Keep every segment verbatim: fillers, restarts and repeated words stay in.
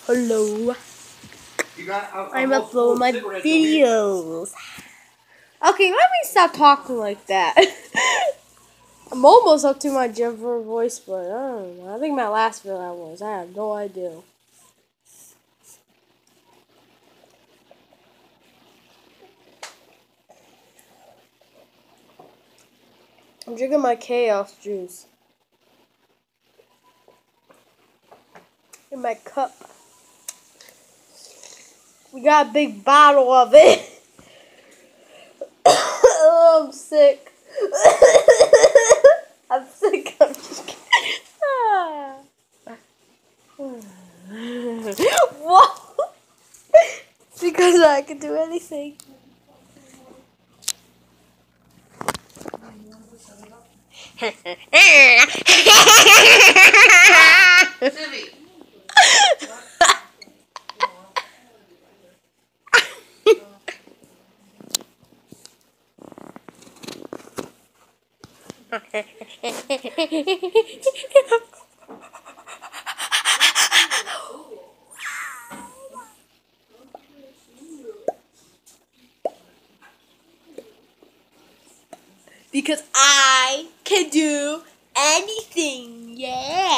Hello. You got a, a I'm uploading my videos. Okay, let me stop talking like that. I'm almost up to my Jevil voice, but I don't know. I think my last video I was. I have no idea. I'm drinking my chaos juice in my cup. We got a big bottle of it. Oh, I'm sick. I'm sick. I'm just kidding. Ah. Whoa! Because I can do anything. Because I can do anything, yeah.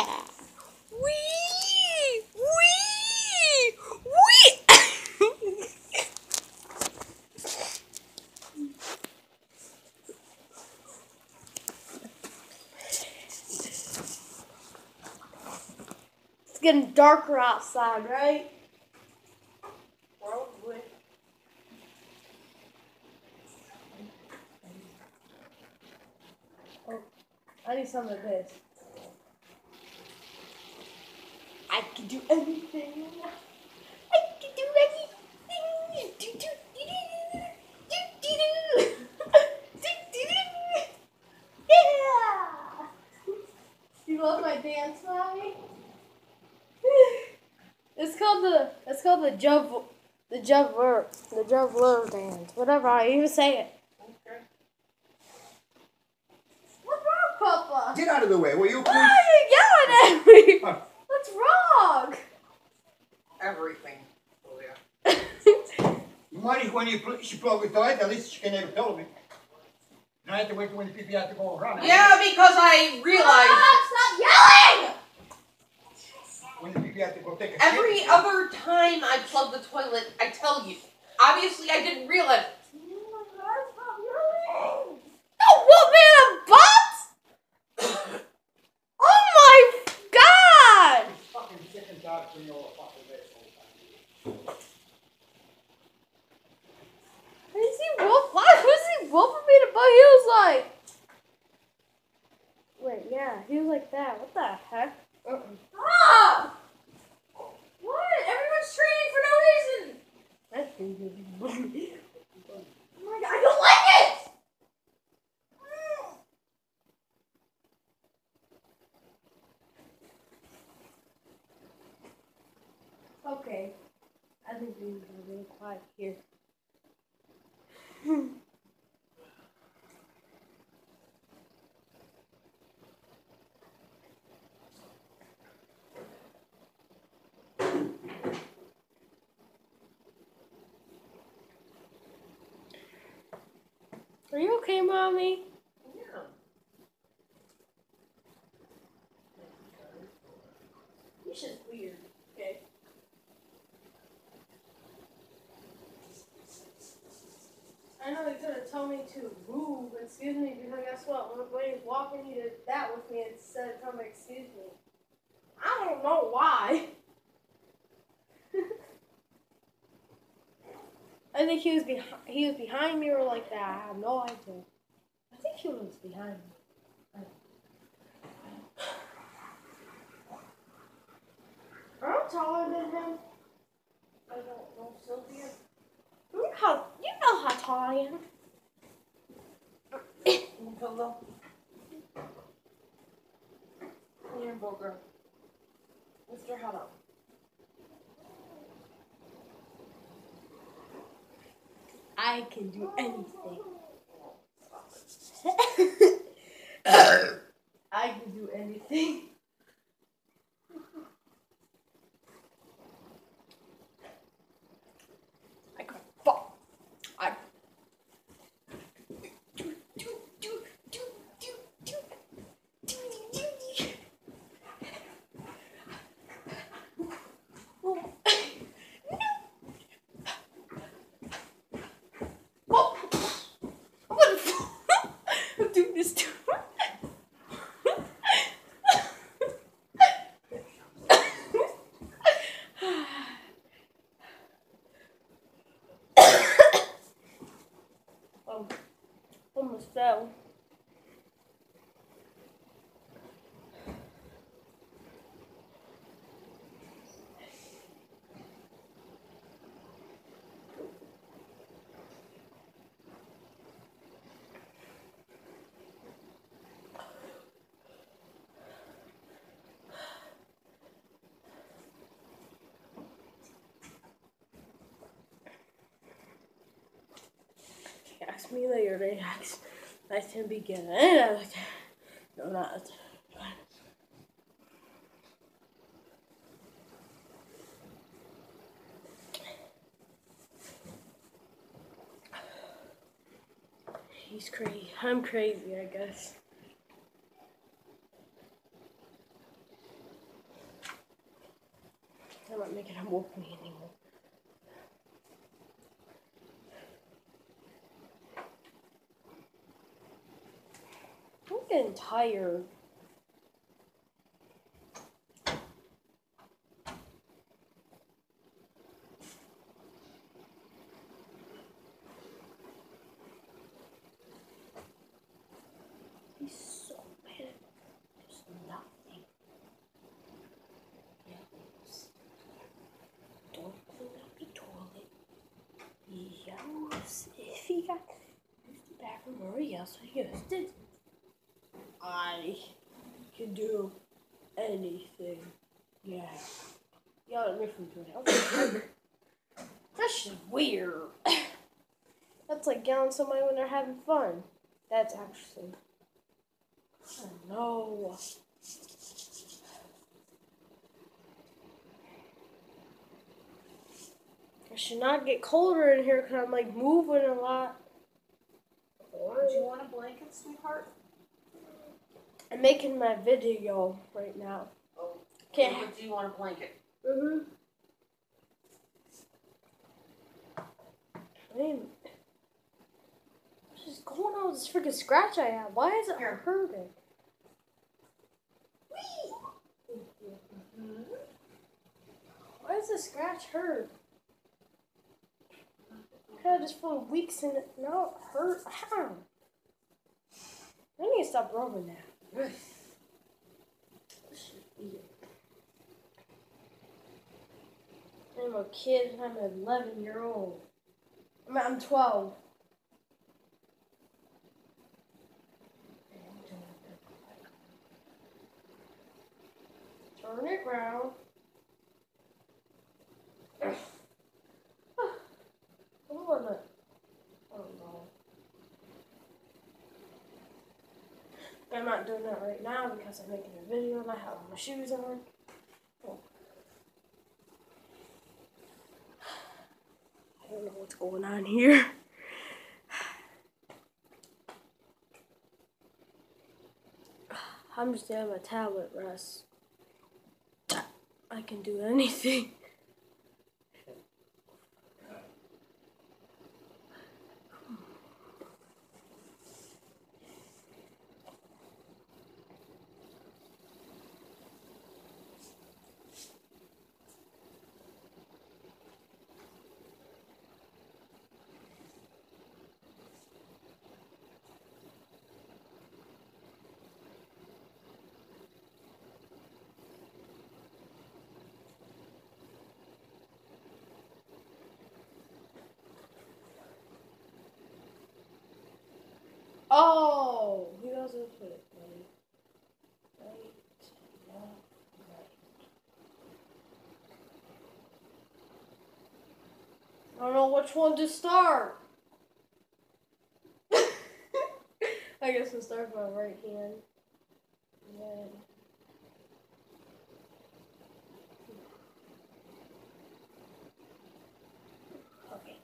Wee! Wee! Wee! It's getting darker outside, right? Probably. Oh, I need some of this. I can do anything. I can do anything. Do, do, do, do, do, do, do, do, do. Yeah. You love my dance, mommy? It's called the it's called the Jevil the Jevil the Jevil dance. Whatever I even say it. Okay. What's wrong, Papa? Get out of the way, will you please? Why are you yelling at me? Huh. What's wrong? Everything. Oh, yeah. Money when you pl she plug it tight, at least she can never tell me. And I have to wait for when the people have to go around. Yeah, because I realized. Stop, stop yelling! When the people have to go take a Every shit. other time I plug the toilet, I tell you. Obviously, I didn't realize. Oh my God, stop yelling! Don't whoop me in the butt! Oh my God! It's fucking sick and tired for you all fucking this all the time. Is he whoop? Why was he whooping me in the butt? He was like, wait, yeah, he was like that. What the heck? Uh-uh. Ah! What? Everyone's training for no reason. That's good. Oh my God, I don't like it. Okay, I think we are really quiet here. Are you okay, Mommy? Yeah. You're just weird. Okay. I know he's gonna tell me to move, excuse me, because guess what? When when he's walking, he did that with me instead of telling me excuse me. I don't know why. I think he was behind. He was behind me or like that. I have no idea. I think he was behind me. I'm taller than him. I don't know, Sylvia. You know how you know how tall I am. Hello. Here, Booger. Mister Hello. I can do anything. I can do anything. that one? Ask me later. They ask. Nice to begin. No, not. He's crazy. I'm crazy, I guess. I'm not making him whoop me anymore. I'm getting tired. He's so bad. There's nothing. Yes. Don't clean up the toilet. Yes. If he got used the bathroom or else he used it, I can do anything. Yeah. Y'all let me from doing it. That's just weird. That's like yelling at somebody when they're having fun. That's actually. Oh no. I should not get colder in here because I'm like moving a lot. Do you want a blanket, sweetheart? I'm making my video right now. Oh. Okay. What do you want a blanket? Mm-hmm. I mean, what is going on with this freaking scratch I have? Why is it Here. hurting? Mm-hmm. Why does the scratch hurt? I had just for weeks and it now it hurt. How? I need to stop rubbing that. I'm a kid and I'm an eleven year old. I'm, I'm twelve. Turn it round. What was it? I don't know. I'm not doing that right now because I'm making a video and I have my shoes on. Oh. I don't know what's going on here. I'm just at my tablet rest. I can do anything. Oh, he doesn't put it right. Right, yeah, right. I don't know which one to start. I guess we'll start with my right hand. And then okay.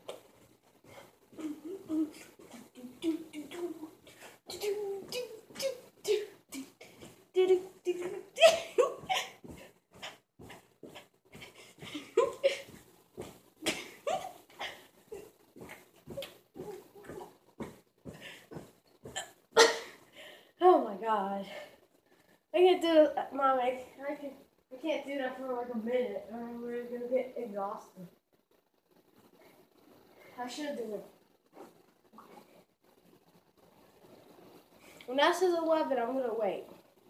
Oh my god. I can't do it, Mom. I, I, can, I can't do that for like a minute or I'm really gonna get exhausted. I should do it. When that says eleven, I'm gonna wait.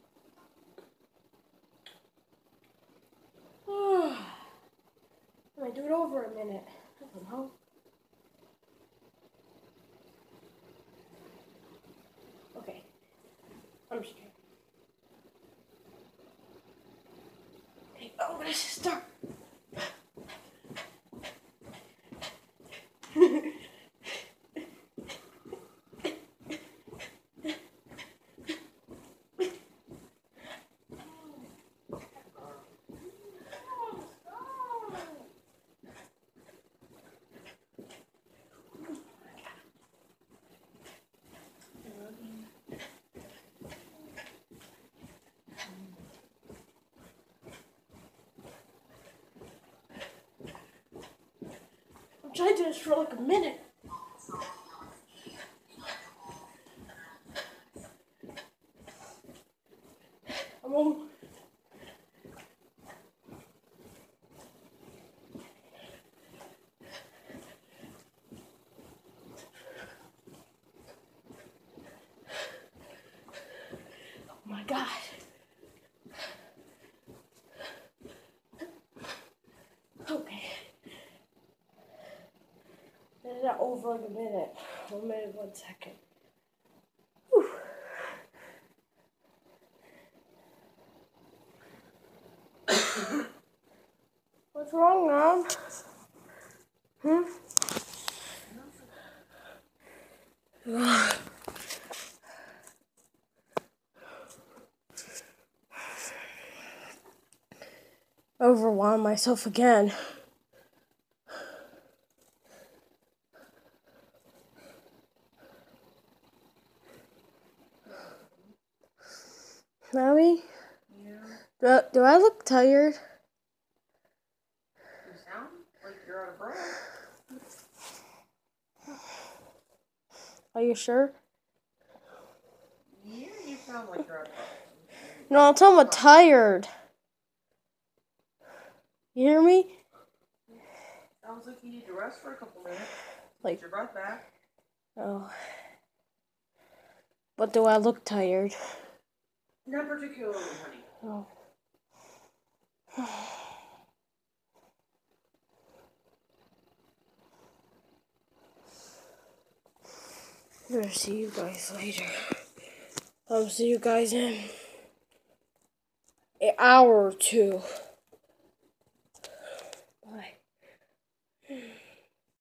I'm gonna do it over a minute. I don't know. Okay. I'm just kidding. Okay, oh, let's just start. I'm trying to do this for like a minute. I'm on. Oh my God. Okay. Did that over like a minute. One minute, one second. Whew. What's wrong, Mom? Hmm? Overwhelm myself again. Mommy? Yeah. Do, do I look tired? You sound like you're out of breath. Are you sure? Yeah, you sound like you're out of breath. No, I'm talking about tired. You hear me? Sounds like you need to rest for a couple minutes. Like, Get your breath back. oh. But do I look tired? Not particularly, honey. Oh. I'm gonna see you guys later. I'll see you guys in an hour or two.